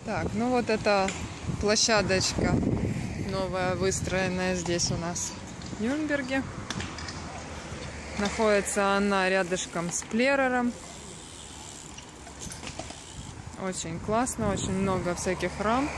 Так, ну вот эта площадочка новая, выстроенная здесь у нас в Нюрнберге. Находится она рядышком с Плерером. Очень классно, очень много всяких рамп.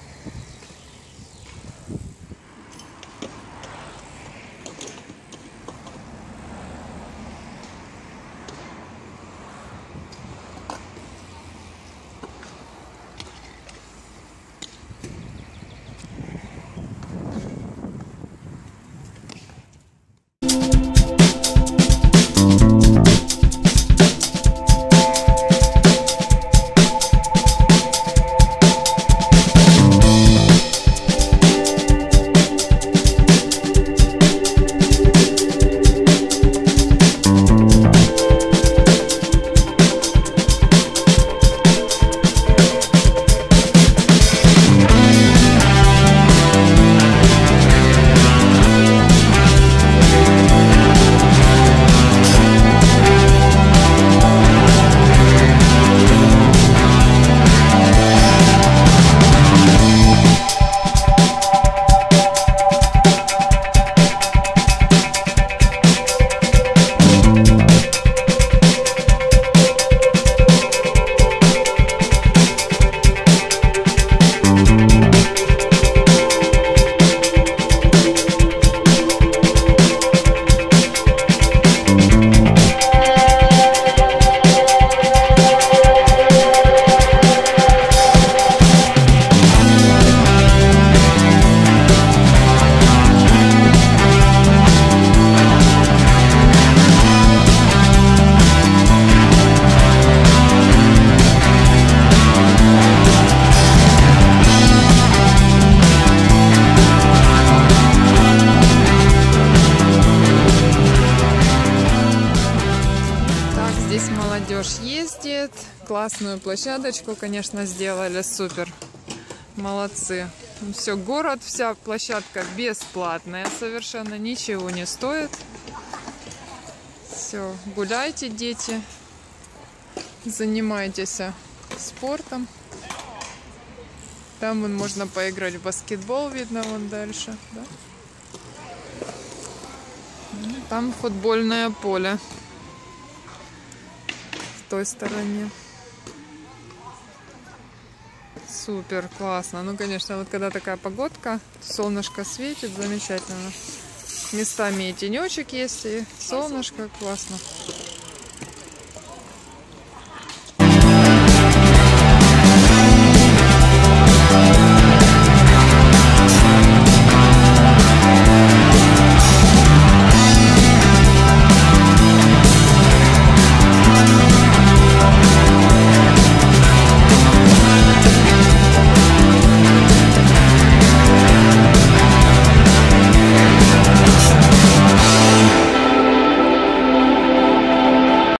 Здесь молодежь ездит. Классную площадочку, конечно, сделали. Супер. Молодцы. Все, город, вся площадка бесплатная. Совершенно ничего не стоит. Все, гуляйте, дети. Занимайтесь спортом. Там вон можно поиграть в баскетбол, видно, вон дальше. Да? Там футбольное поле. В той стороне. Супер, классно. Ну, конечно, вот когда такая погодка, солнышко светит, замечательно. Местами и тенечек есть, и солнышко, классно.